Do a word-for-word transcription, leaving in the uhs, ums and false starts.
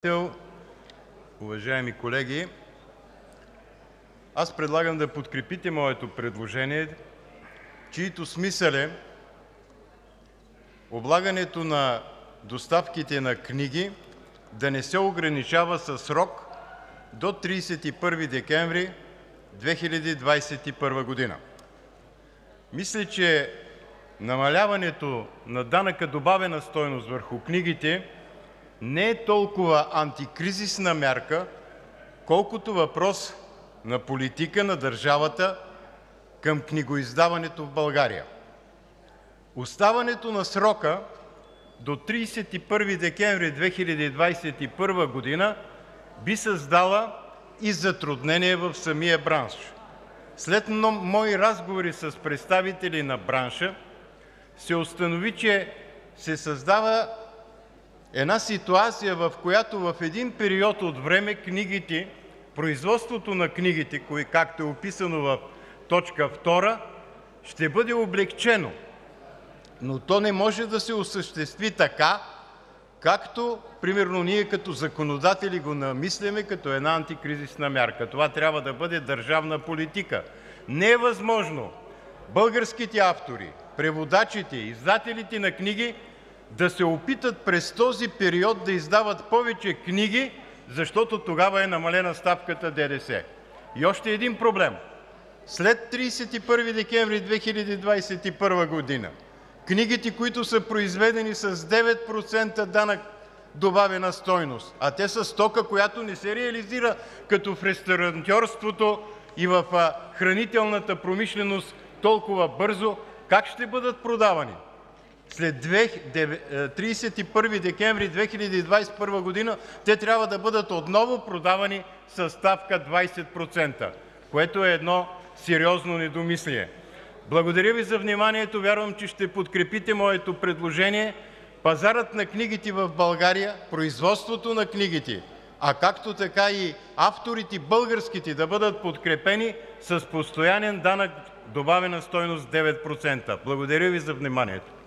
Уважаеми колеги, аз предлагам да подкрепите моето предложение, чието смисъл е облагането на доставките на книги да не се ограничава със срок до тридесет и първи декември две хиляди двадесет и първа година. Мисля, че намаляването на данъка добавена стойност върху книгите не е толкова антикризисна мярка, колкото въпрос на политика на държавата към книгоиздаването в България. Оставането на срока до тридесет и първи декември две хиляди двадесет и първа година би създала и затруднение в самия бранш. След мои разговори с представители на бранша се установи, че се създава една ситуация, в която в един период от време книгите, производството на книгите, както е описано в точка втора, ще бъде облекчено, но то не може да се осъществи така, както примерно ние като законодатели го намисляме като една антикризисна мярка. Това трябва да бъде държавна политика. Не е възможно българските автори, преводачите, издателите на книги да се опитат през този период да издават повече книги, защото тогава е намалена ставката ДДС. И още един проблем. След тридесет и първи декември две хиляди двадесет и първа година книгите, които са произведени с девет процента данък добавена стойност, а те са стока, която не се реализира като в ресторантьорството и в хранителната промишленост толкова бързо, как ще бъдат продавани? След тридесет и първи декември две хиляди двадесет и първа година те трябва да бъдат отново продавани със ставка двадесет процента, което е едно сериозно недомислие. Благодаря Ви за вниманието. Вярвам, че ще подкрепите моето предложение. Пазарът на книгите в България, производството на книгите, а както така и авторите българските да бъдат подкрепени с постоянен данък добавена стойност девет процента. Благодаря Ви за вниманието.